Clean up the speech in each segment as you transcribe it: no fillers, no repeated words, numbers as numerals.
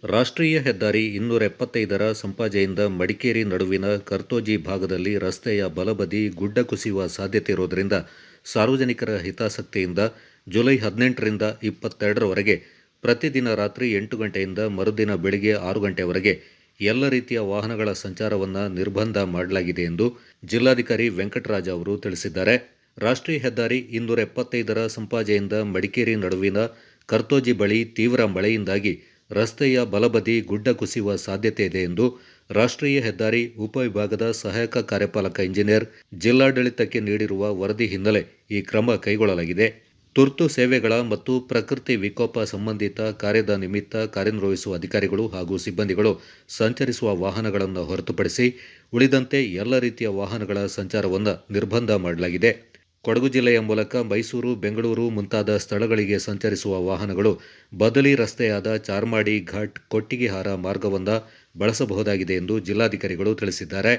ರಾಷ್ಟ್ರೀಯ ಹೆದ್ದಾರಿ 275ರ ಸಂಪಾಜೆಯಿಂದ ಮಡಿಕೇರಿ ನಡುವಿನ ಕರ್ತೋಜಿ ಭಾಗದಲ್ಲಿ ರಸ್ತೆಯ ಬಲಬದಿ ಗುಡ್ಡ ಕುಸಿಯುವ ಸಾಧ್ಯತೆ ಇರುವುದರಿಂದ ಸಾರ್ವಜನಿಕರ ಹಿತಾಸಕ್ತಿಯಿಂದ ಜುಲೈ 18ರಿಂದ 22ರವರೆಗೆ ಪ್ರತಿದಿನ ರಾತ್ರಿ 8 ಗಂಟೆಯಿಂದ ಮರುದಿನ ಬೆಳಗ್ಗೆ 6 ಗಂಟೆವರೆಗೆ ಎಲ್ಲ ರೀತಿಯ ವಾಹನಗಳ ಸಂಚಾರವನ್ನು ನಿರ್ಬಂಧ ಮಾಡಲಾಗಿದೆ ಎಂದು ಜಿಲ್ಲಾಧಿಕಾರಿ ವೆಂಕಟರಾಜ ಅವರು ತಿಳಿಸಿದ್ದಾರೆ. ರಾಷ್ಟ್ರೀಯ ಹೆದ್ದಾರಿ 275ರ ಸಂಪಾಜೆಯಿಂದ ಮಡಿಕೇರಿ ನಡುವಿನ ಕರ್ತೋಜಿ ಬಳಿ ತೀವ್ರ ಮಳೆಯಿಂದಾಗಿ ರಸ್ತೆಯ ಬಲಬದಿ ಗುಡ್ಡ ಕುಸಿಯುವ ಸಾಧ್ಯತೆ ಇದೆ ಎಂದು ರಾಷ್ಟ್ರೀಯ ಹೆದ್ದಾರಿ ಉಪವಿಭಾಗದ ಸಹಾಯಕ ಕಾರ್ಯಪಾಲಕ ಇಂಜಿನಿಯರ್ ಜಿಲ್ಲಾಡಳಿತಕ್ಕೆ ನೀಡಿರುವ ವರದಿ ಹಿನ್ನೆಲೆ ಈ ಕ್ರಮ ಕೈಗೊಳ್ಳಲಾಗಿದೆ. ತುರ್ತು ಸೇವೆಗಳ ಮತ್ತು ಪ್ರಕೃತಿ ವಿಕೋಪ ಸಂಬಂಧಿತ ಕಾರ್ಯದ ನಿಮಿತ್ತ ಕಾರ್ಯನಿರ್ವಹಿಸುವ ಅಧಿಕಾರಿಗಳು ಹಾಗೂ ಸಿಬ್ಬಂದಿಗಳು ಸಂಚರಿಸುವ ವಾಹನಗಳನ್ನು ಹೊರತುಪಡಿಸಿ ಉಳಿದಂತೆ ಎಲ್ಲ ರೀತಿಯ ವಾಹನಗಳ ಸಂಚಾರವನ್ನು ನಿರ್ಬಂಧ ಮಾಡಲಾಗಿದೆ. ಕೊಡಗು ಜಿಲ್ಲೆಯ ಮೂಲಕ ಮೈಸೂರು, ಬೆಂಗಳೂರು ಮುಂತಾದ ಸ್ಥಳಗಳಿಗೆ ಸಂಚರಿಸುವ ವಾಹನಗಳು ಬದಲಿ ರಸ್ತೆಯಾದ ಚಾರ್ಮಾಡಿ ಘಾಟ್ ಕೊಟ್ಟಿಗೆಹಾರ ಮಾರ್ಗವನ್ನು ಬಳಸಬಹುದಾಗಿದೆ ಎಂದು ಜಿಲ್ಲಾಧಿಕಾರಿಗಳು ತಿಳಿಸಿದ್ದಾರೆ.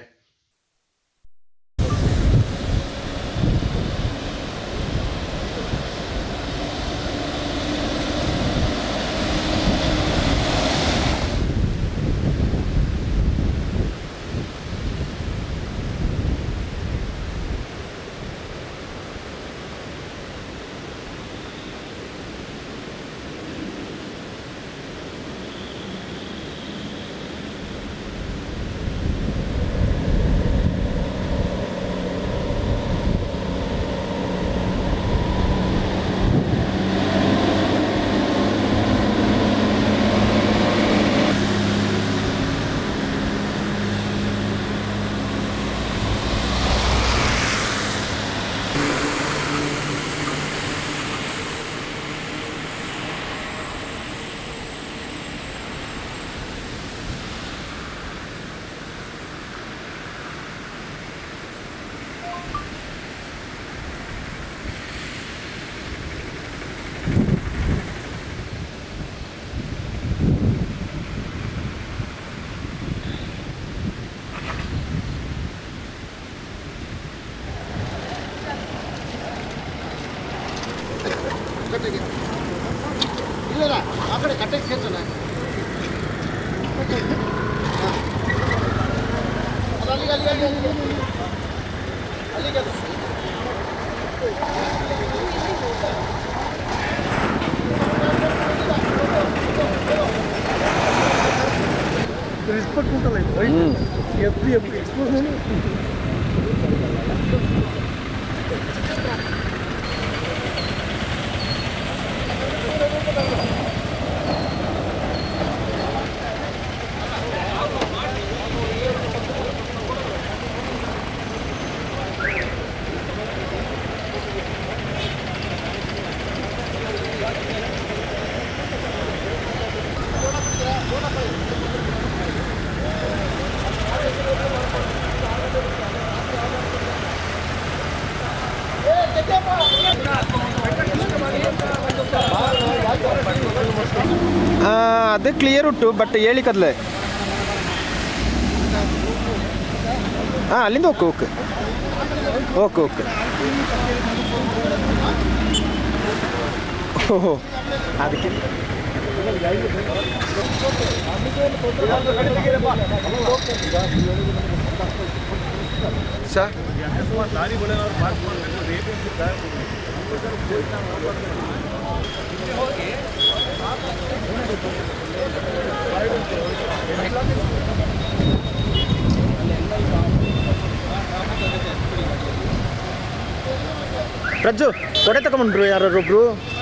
ಇಲ್ಲ ಆ ಕಡೆ ಕಟ್ಟಕ್ಕೆ ಸೇರ್ತಾನೆ ಅಲ್ಲಿಗೆ ರೆಸ್ಪೆಕ್ಟ್ ಉಂಟಲ್ಲ ಎಫ್ರಿ ಎಕ್ಸ್ಪೋಸ್ ಅದು ಕ್ಲಿಯರ್ ಉಂಟು, ಬಟ್ ಹೇಳಿಕದ್ಲೆ ಅಲ್ಲಿಂದ ಓಕೆ ಓಕೆ ಓಕೆ ಓಕೆ ಓಹೋ ಅದಕ್ಕೆ ಸರ್ ರಜ್ಜು ತೊಡೆ ತಗೊಂಡ್ರು ಯಾರೊಬ್ರು